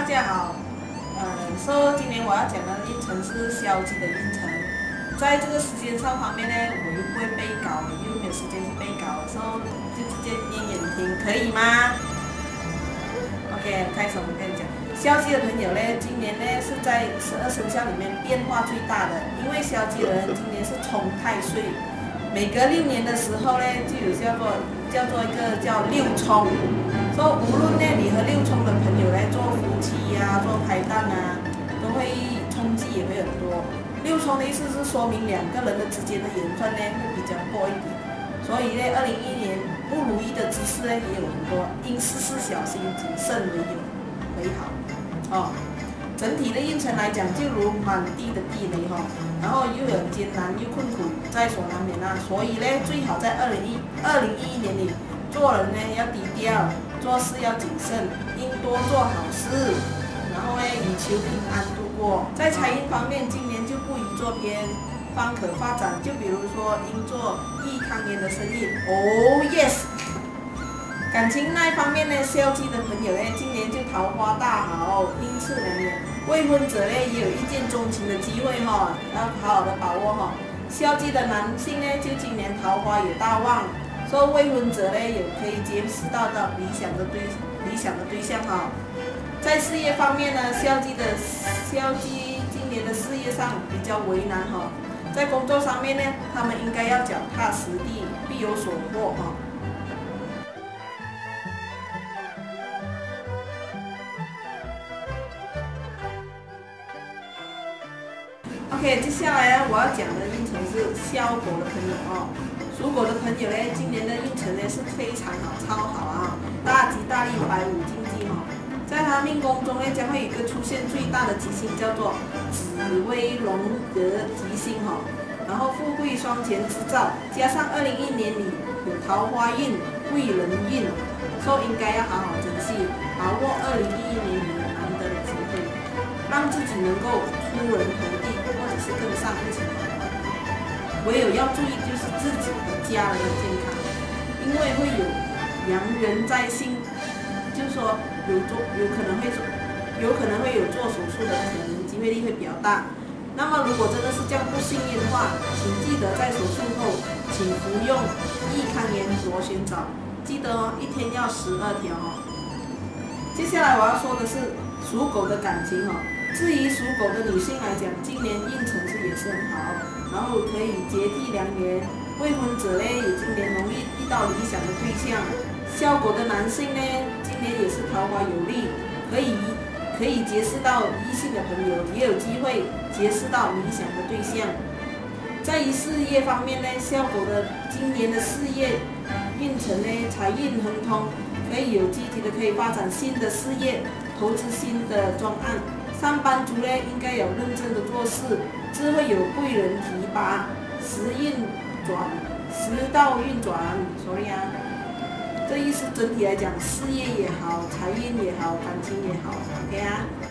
家好，说今年我要讲的运程是消极的运程。在这个时间上方面呢，我又不会背稿，又没有时间去背稿，所以就直接念给你听，可以吗 ？OK， 开始我跟你讲，消极的朋友呢，今年呢是在12生肖里面变化最大的，因为消极的人今年是冲太岁，每隔6年的时候呢，就有叫做一个叫六冲。所以无论呢你和六冲的朋友来做夫妻呀、做拍档啊，都会冲击也会很多。六冲的意思是说明2个人的之间的缘分呢会比较多一点，所以呢2021年不如意的之事呢也有很多，应事事小心谨慎为好哦。整体的运程来讲，就如满地的地雷哈，然后又有艰难又困苦在所难免啊，所以呢最好在2021年里做人呢要低调，做事要谨慎，应多做好事，然后呢以求平安度过。在财运方面，今年就不宜做偏方可发展，就比如说应做益康源的生意。Oh yes。感情那一方面呢，消极的朋友呢，今年就桃花大好，因此良缘。未婚者呢也有一见钟情的机会哈，要好好的把握哈。消极的男性呢，就今年桃花也大旺。说未婚者呢，有可以结识到理想的对象哈。在事业方面呢，消极今年的事业上比较为难哈。在工作上面呢，他们应该要脚踏实地，必有所获哈。OK， 接下来呢，我要讲的运程是肖狗的朋友哦。属狗的朋友呢，今年的运程呢是非常好，超好啊！大吉大利，百无禁忌哈。在他命宫中呢，将会有一个出现最大的吉星，叫做紫微龙格吉星哈。然后富贵双全之兆，加上2021年里有桃花运、贵人运，所以应该要好好珍惜，把握2021年里的难得的机会，让自己能够出人头地，或者是更上一层楼。唯有要注意就是自己和家人的健康，因为会有阳人在心，就是说有可能会有做手术的可能，机会率会比较大。那么如果真的是这样不幸运的话，请记得在手术后，请服用益康源螺旋藻，记得哦，1天要12条哦。接下来我要说的是属狗的感情哦。至于属狗的女性来讲，今年运程也是很好，然后可以结缔良缘。未婚者呢，也今年容易遇到理想的对象。肖狗的男性呢，今年也是桃花有利，可以结识到异性的朋友，也有机会结识到理想的对象。在于事业方面呢，肖狗的今年的事业运程呢，财运亨通，可以有积极的可以发展新的事业，投资新的专案。上班族呢，应该有认真的做事，智慧有贵人提拔，时道运转，所以啊，这意思整体来讲，事业也好，财运也好，感情也好 ，OK 啊。